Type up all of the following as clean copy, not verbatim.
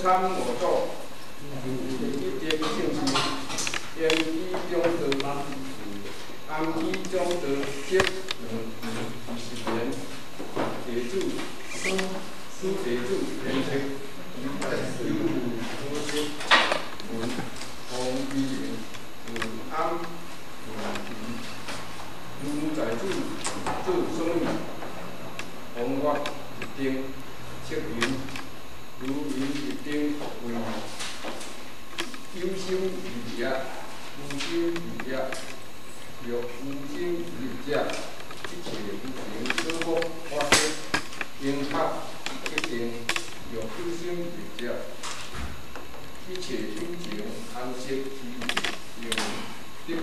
参我作，一点性情，言以中得安以中得接20年，地主书地主连续有无息文洪一言文安如在主生意，红月一定切云。 如云一定为有心理者，无心理者，若无心理者，一切无情所获发生，应拍一定；若有心理者，一切有情安息其应得。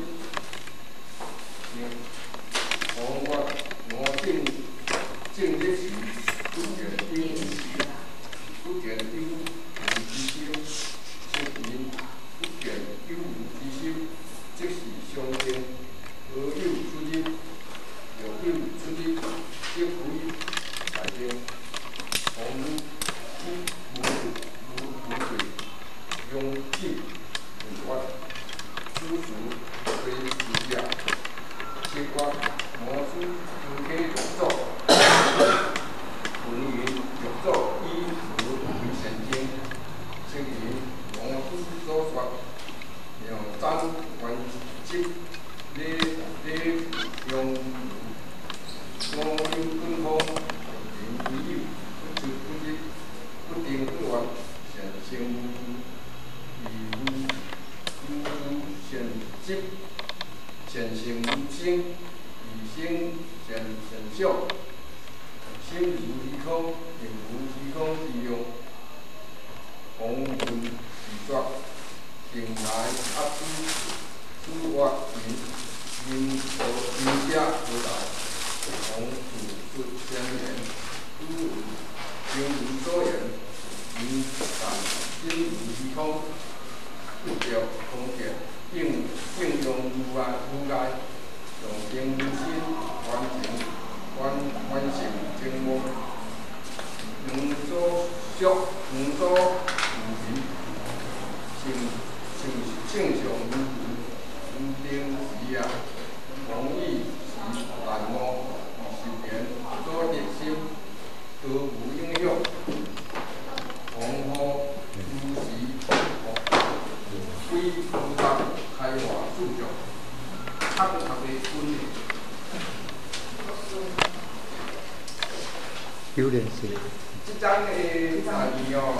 红月我正日时，不见应时。 不见有无之心，出言不见有无之心，即是相应。何有出入？若有出入，即可以裁定。红无罪，用计无法，诸属非事者，切割魔术不可作。文云欲作依。 正如我之所说，妙真观即理用我有根空，言已有，不出不入，不定不完，显性无显即显性无性，以性显效，心如虚空，形如虚空之用。 红文自作，定来压书画因家而来，红土不相言，书文应无所言，但心如虚空，不着空见，应用无碍，用心无心，完成正悟，能所学，能所。 性上无定时啊，往意是淡漠，20年所得心，多无影响。黄河无时，非无达开华著作，他的观念。 有点是。 这张的大字哦。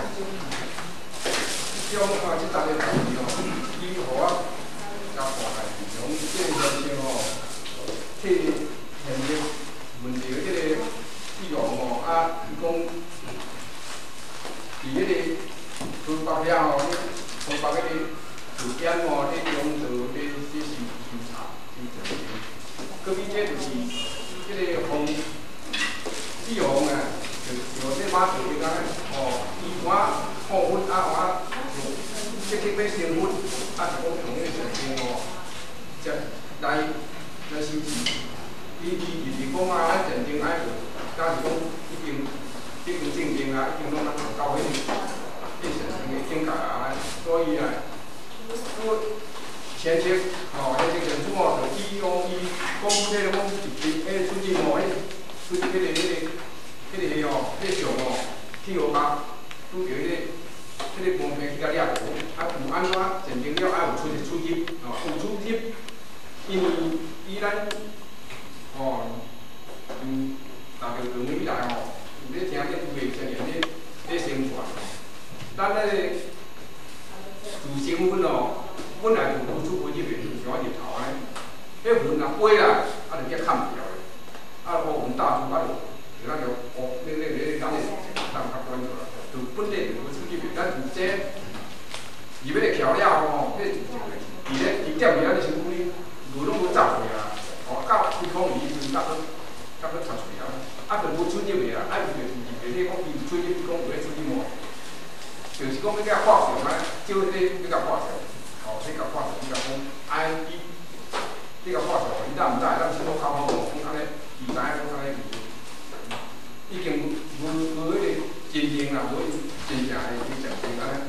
种啊，即搭个代志哦，伊互我甲看下，从这个先生哦，替现日问着迄个帝王哦，伊讲，伫迄个东北遐哦，东北迄个事件哦，迄中道迄是查，搁比这就是迄个皇帝王啊，就这马祖应该哦，伊我破婚啊我。 即去要成婚，是讲从迄个上天哦，才来收钱。伊就是讲啊，战争爱，假是讲已经正经啊，已经拢做到迄上天的境界啊，所以啊，前期哦，迄个政府哦，就伊讲这个讲迄个出入哦，出入迄个哦，迄上哦，去学校拄着迄个。 迄个公平去甲掠夺，有安怎战争了，有出入，有出入，因为以咱大家长以来有咧听咧有个青年咧宣传，咱咧自身份本来就无出无入的，就像日头安尼，迄云飞啦，就叫砍掉的，乌云大珠就咱就咱较关注啦。 就本地就无出去袂，咱自这入要桥了吼，迄就伫咧伊踮伫咱的身躯，路拢无走去啊，到开空伊时阵，甲要插喙啊，就无出入的啊，就是迄讲伊出入，讲有咧出入无，就是讲要甲画上啊，照迄个要甲画上，要甲画上，伊甲讲，你甲画上，伊咱毋知，咱先讲口讲安尼，伊知影讲安尼，已经无迄个。 真正啦，无真正的去讲，安尼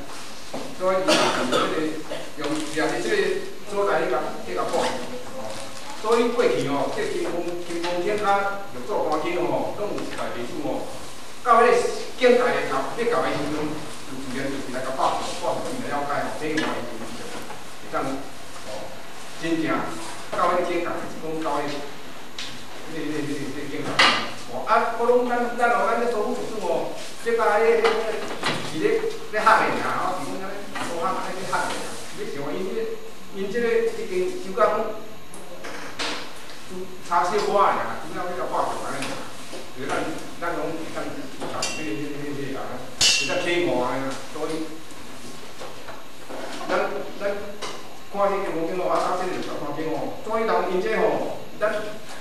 所以用掠伫即个所在去甲补。所以过去吼，这金峰顶较玉做官厅吼，拢有一代地主吼，到迄个境界的头，要到的时阵，就自然就是来甲报伊来了解吼，这个话会当真正到迄个境界，是讲到迄个境界。哦，啊，我拢咱这做副主吼，这甲迄是咧学的尔，吼，是讲咱做学咧学的，要像因这个已经手工。差小可尔，主要迄个化学安尼，就咱拢咱啊，比较体外安尼，所以咱看迄个风景吼，啊，这个环境吼，所以人因这吼，咱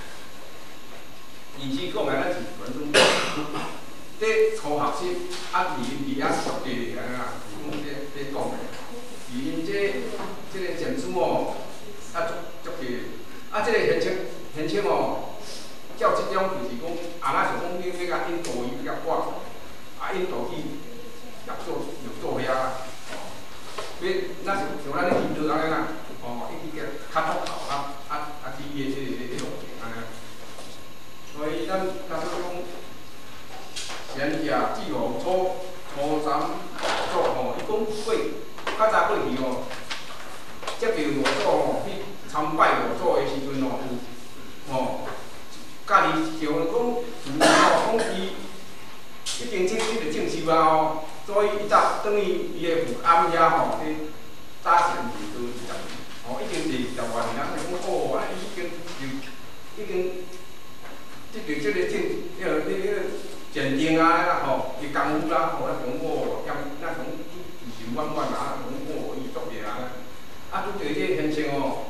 以前讲来，咱是传统，这初学习啊，离啊熟地安尼啦，咧讲的，因这个前书吼，啊足个，啊这个现青哦，照即种就是讲，啊，咱想讲你要甲引导伊比较广，啊，引导去入做遐，要咱像咱咧引导安尼啦，哦，伊去较突头去伊个迄路径安尼。所以咱假说讲，先也志宏初三做吼，伊讲过较早过去吼，接着罗祖吼去参拜罗祖的时阵吼有。哦，家己想讲，讲伊已经这个正修啊吼，所以伊早等于伊个父暗遐吼，去早前是做20年，哦，已经是20多年啦。讲哦，啊，伊已经这个鉴定啊啦吼，伊功夫啦吼，咱讲哦，咱讲自信满满啊，讲哦，伊作业啊，啊，拄着这现象哦。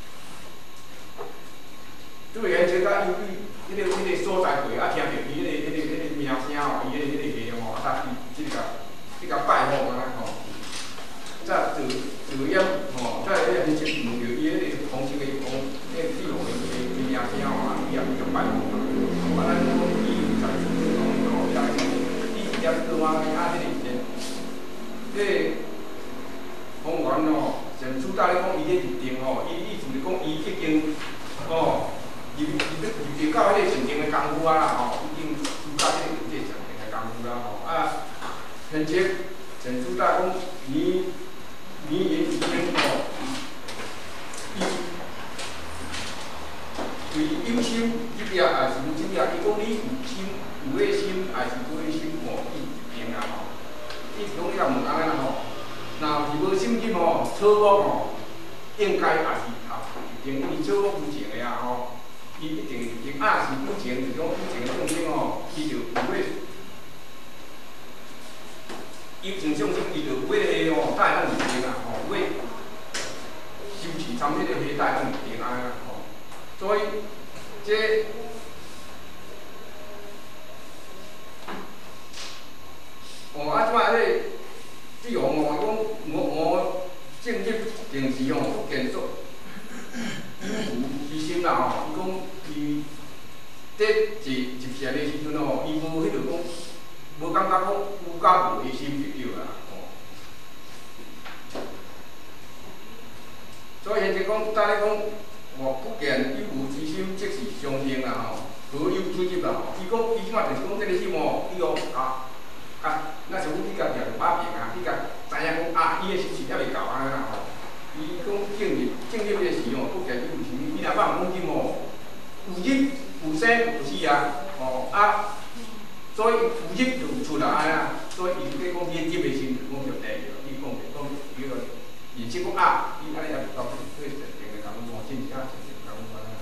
主要这甲因迄个所在过，啊，听着伊迄个名声吼，伊迄个内容吼，啊，去甲拜访啊吼，再自演吼，再迄个先闻着伊迄个风情个迄个地方个名声吼，啊，伊也去甲拜访啊，啊，咱讲伊在吼，伊是了多啊，啊，迄个公园吼，前主打咧讲伊咧入定吼，伊意思是讲伊已经吼。入到迄个上定的功夫啊啦吼，已经入到迄个上定的功夫啦吼。啊，现前主打讲年已经吼，伊为有心这边也是有这边，伊讲你有个心，还是无个心吼，伊定啊吼。伊是讲你若问安尼啦吼，若是无心机吼，错误吼，应该也是一定伊错误有情的啊吼。伊一定啊是以前是讲以前的相声吼，伊就有迄，以前相声伊就有迄吼带动入定啊吼，有迄修持参迄个迄带动入定安尼吼，所以这哦啊，即摆迄志宏哦，讲我正入定时吼，福建做。有牺牲啦吼，伊讲伊伫入社的时阵吼，伊无迄落讲，无感觉讲有甲无牺牲就对啦吼。所以现在讲，当咧讲，哦，福建有无牺牲即是上定啦吼，无有出入啦吼。伊讲伊即摆就是讲这个心吼，伊讲咱是讲去甲掠把柄啊，去甲知影讲啊，伊的心是还袂够安尼啦吼。伊讲正入的时吼，福建有时伊若放讲金吼，有入有生有死啊，吼啊，所以有入就有出啊，安尼啊，所以伊咧讲伊入的心就讲着地着，伊讲伊个，而且讲啊，伊安尼也有到对正定的功夫，真正正定功夫安尼。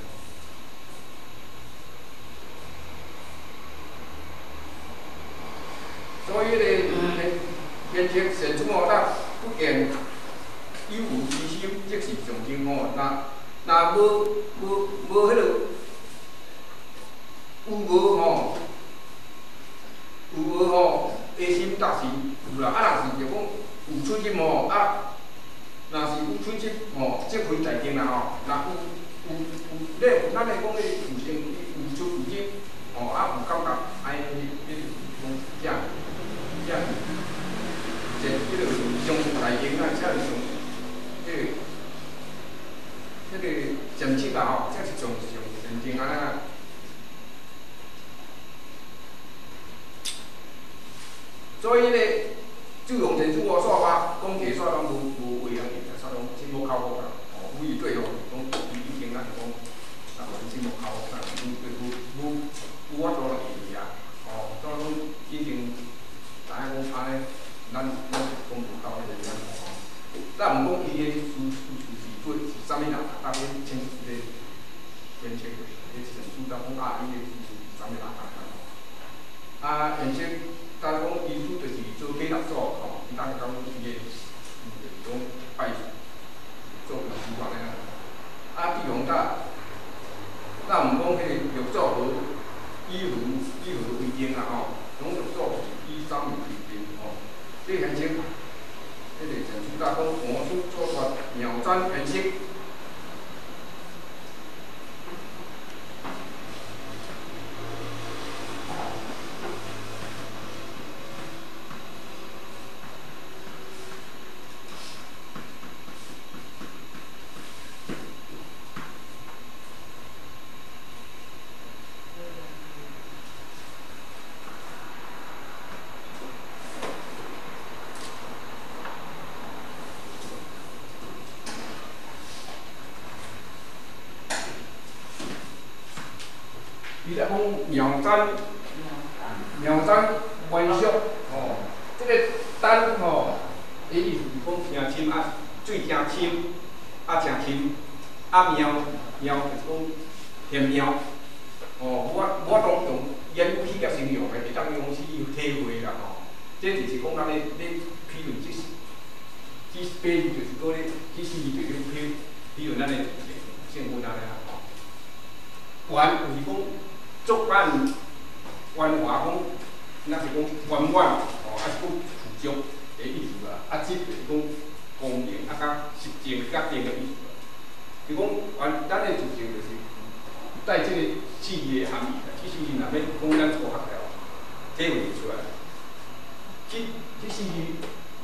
所以咧，现前现出吼，咱福建。有牺牲，即是上正吼。若无迄落有无吼，有无吼，下心确实有啦。啊，若是就讲有出入吼，啊，若是有出入吼，即非大定啦吼。若有咱来讲咧，有先有出有入吼，啊有感觉，安尼迄讲即迄落上大定啊。 所以咧，就用程序我煞话讲计煞拢无为人用，煞拢真无靠谱啦。哦，有伊对哦，讲已经咱就讲，完真无靠谱啦，无法度来用啊。哦，所以讲已经，知影讲安尼，咱讲无靠迄个人哦。咱毋讲伊个是啥物人，大家清楚咧分析过，迄程序当讲啊，伊个是啥物人啊？原先咱讲医术就是做美纳组吼，咱讲伊个就是讲拜做医师安尼啊。比方咱毋讲迄个药组无医疗卫生啦吼，讲药组就是医生卫生吼。这原先，迄个程序咱讲魔术做出妙占原色。伊咧讲妙占原色吼，这个丹吼，伊意思是讲诚深啊，水诚深啊，诚深啊，妙就是讲玄妙哦，我当用言语去甲形容的，会当用去体会啦吼。这就是讲咱咧譬如比喻就是讲咧，其实伊就是比如咱的性分安尼啦吼。圆就是讲。足板圆滑讲，那是讲圆满哦，啊是讲富足的意思啦。啊，即就是讲公平啊，甲实证甲定的意思啦。就讲咱的自证就是带即个字义的含义啦。其实若要讲咱初学了，体会出来。即字义，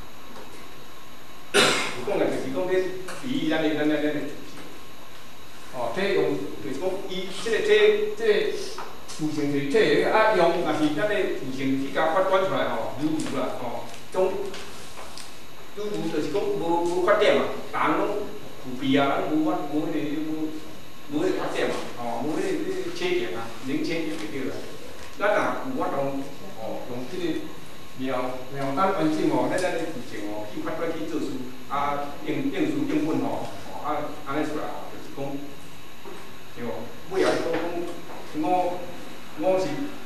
有讲的就是讲咧比喻咱的自证。哦，这用就是讲伊即个图形就是体啊，用若是咱的图形去甲发展出来吼，如啦吼，种如就是讲无缺点嘛，人拢具备啊，咱无迄个缺点嘛，吼，无迄个缺点啊，零缺点就对啦。咱若有法度吼，用即个妙丹完整吼，咱的图形吼去发展去做事，啊应事应分吼，啊安尼出来吼，就是讲。对，尾后讲我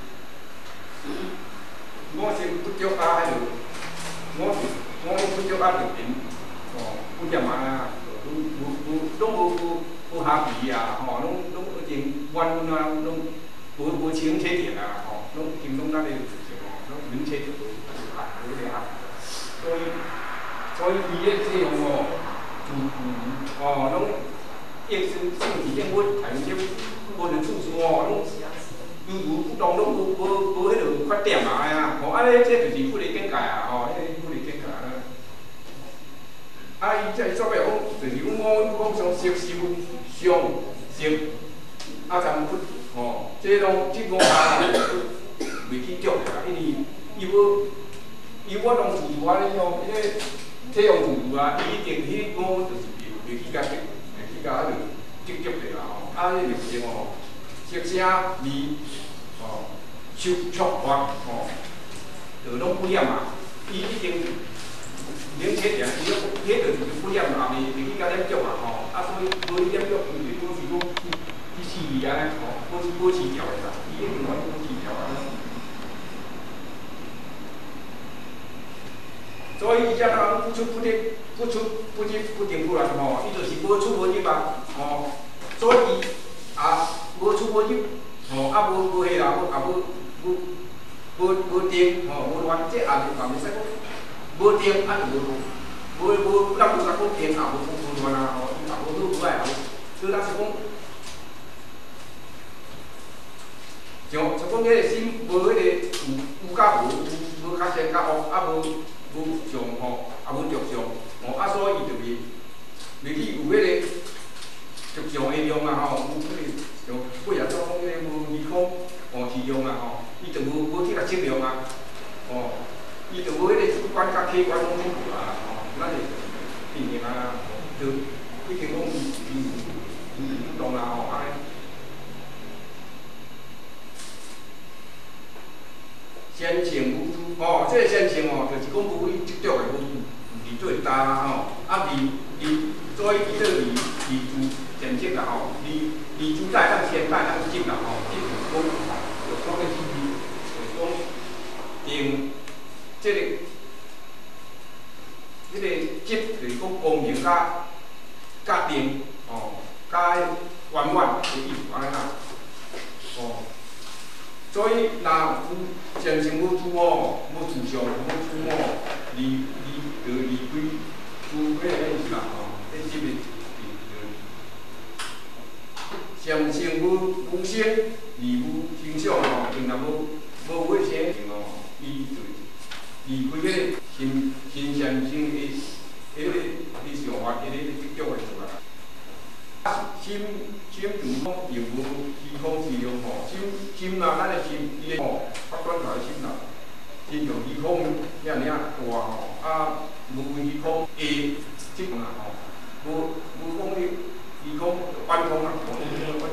是不足啊，迄落我不足啊，就平哦，不点啊，拢无下皮啊，吼，拢已经弯啊，拢无清切点啊，吼，拢经拢咱的事情吼，拢明切就无下所以伊个这样吼，哦，拢。应性质应分，还有些无能处事哦，拢如不当拢无迄落缺点啊，吼，安尼这就是不离境界啊，吼，迄不离境界啊。啊，伊这所谓讲，就是讲上色受上色啊，参不吼，这拢这五项袂去足的啦，因为伊我当自如安尼哦，迄个体用自如啊，伊一定迄五就是袂去甲甲迄落直接的啦吼，啊，迄就是吼，色声味吼，触法吼，就拢不染啊。伊一定零缺点，伊迄就是不染啊，袂去甲染足啊吼。啊，所以无染足，就是保持讲去试味安尼吼，保持调的啦，伊一定会保持调啊。所以伊只人不出不进步啦吼，伊就是无出无入啊，吼，所以啊无出无入，吼啊无迄啦，啊无定，吼无乱，这也袂使讲无定啊无咱无甲讲定啊无乱啊，吼，伊也无好无歹啊，所以咱是讲，像讲迄个心无迄个有甲无较善较恶啊无上吼，啊无着上，吼啊所以伊就袂去有迄个着上的量啊吼，有迄个像尾仔做讲迄个无耳孔吼质量啊吼，伊就无去甲测量啊，吼，伊就先情母猪哦，这个先情哦，就是讲母语执着的母语，是最大啦吼。啊，所以伊这字前职啦吼，字主宰当先代当职啦吼，职就是讲，就讲个就是讲定这个职就是讲公平甲定哦，甲圆满的意思安尼啦，哦。所以，若有先生母猪哦，母自上母猪哦，离开猪迄个意思啦吼，这是咪先生母生，离母形象吼，因若无尾生哦，伊就离开迄个新先生的迄个想法，迄个执着的出来。心就是讲又无虚空之用吼，心啦，咱的心伊个吼发展出来的心啦，心像虚空遐尔大吼，啊无虚空的即啦吼，无讲你虚空半空啦，半空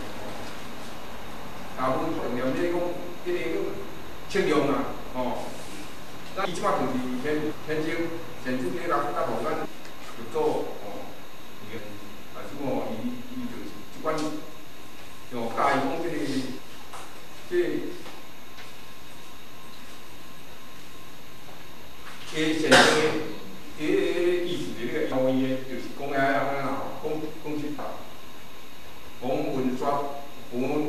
啊，无重要你讲迄个测量啦，吼，咱伊即摆就是现主迄个甲无咱就做吼，啊，即个伊就是即款，像教伊讲先生的意思的那个教义的，就是讲安尼啦，讲实话，讲文刷，文